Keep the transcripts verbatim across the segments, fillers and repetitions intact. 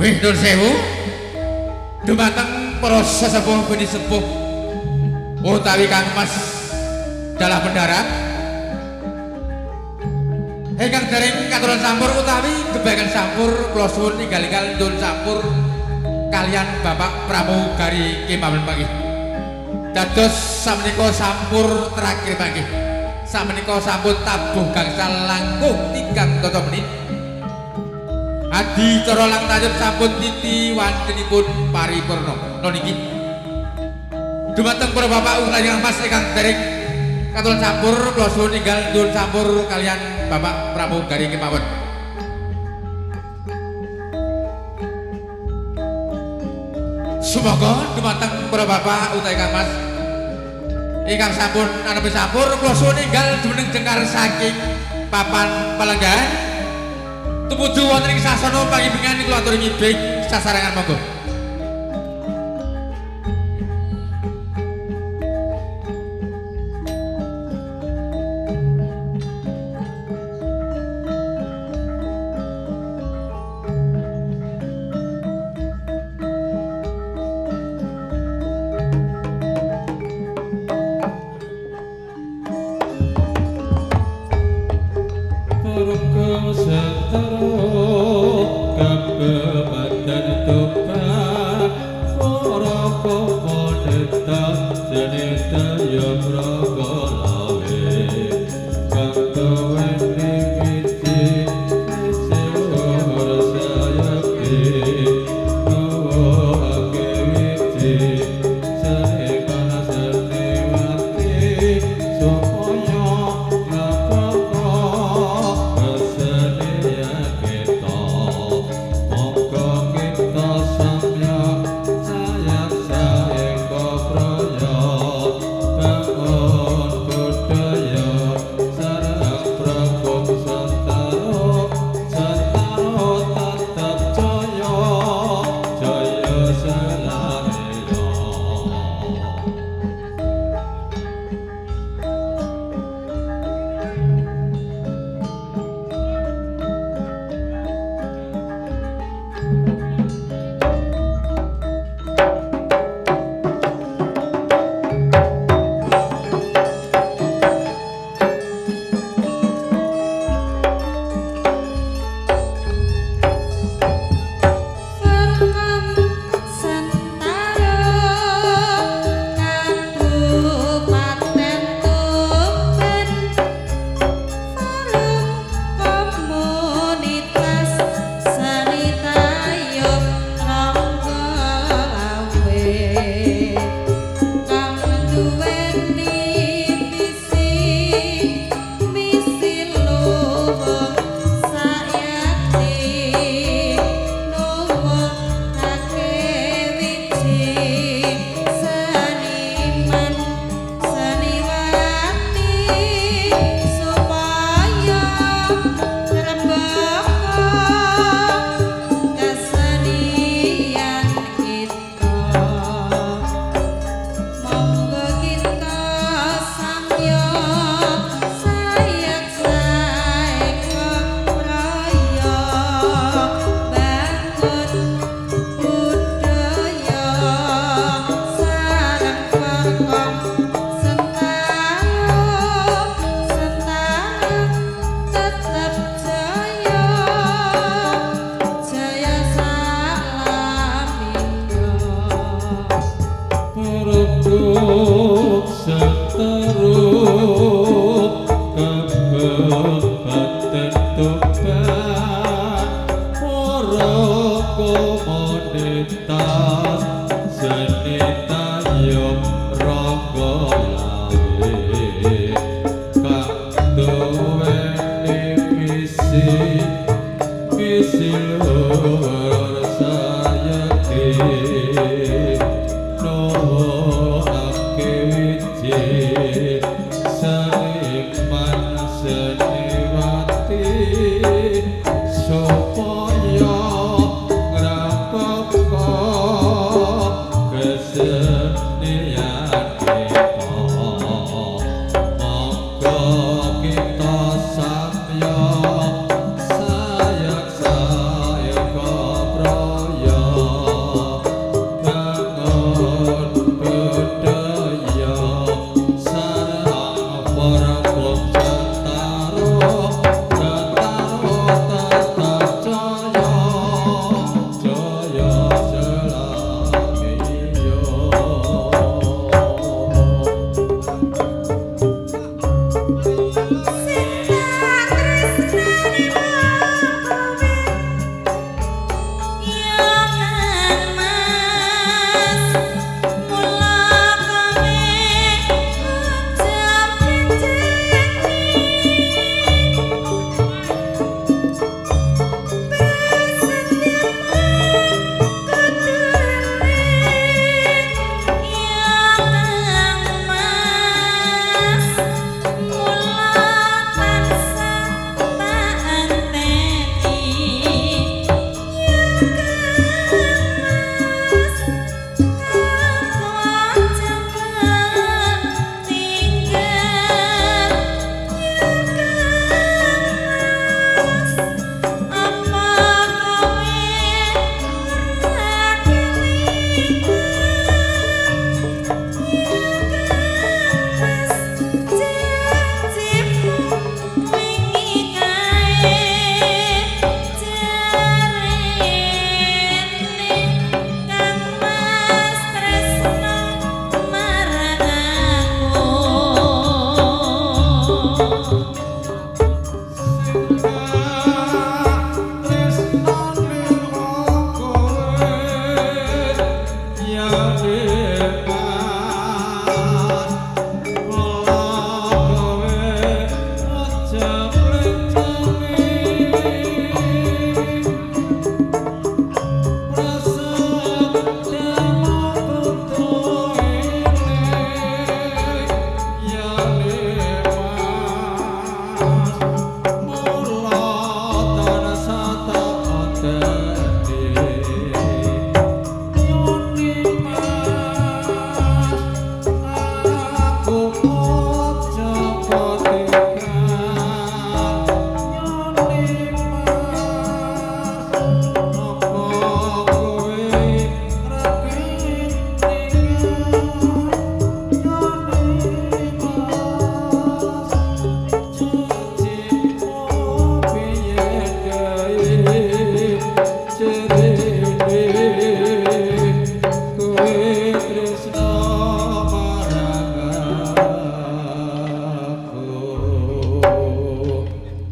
Wih Nur Sewu dumateng para sesepuh beni sepuh utawi Kang Mas dalah pendarat ingkang dereng katuran sampur utawi gebakan sampur kula suwun ninggal-ninggal nyuwun sampur kalian Bapak Pramugari kemawon panggih dados samenika sampur terakhir panggih samenika sampun tabuh gangsal langkung tigang dasa menit adi cara lang tanjut sampun titi wantinipun paripurna niki dumateng para bapak utawi Mas ingkang dereng katuran sampur kula suwun ninggal nyuwun sampur kalian Bapak Pramugari kemawon semoga dumateng para bapak utawi Kang Mas ingkang sampun anepi sampur kula suwun ninggal jumeneng jengkar saking papan palenggan tumuju wonten ing sasana pangimbingan kula aturi ngibing sasarengan monggo Saya saya kau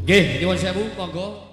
Nggih, nyuwun sewu, monggo.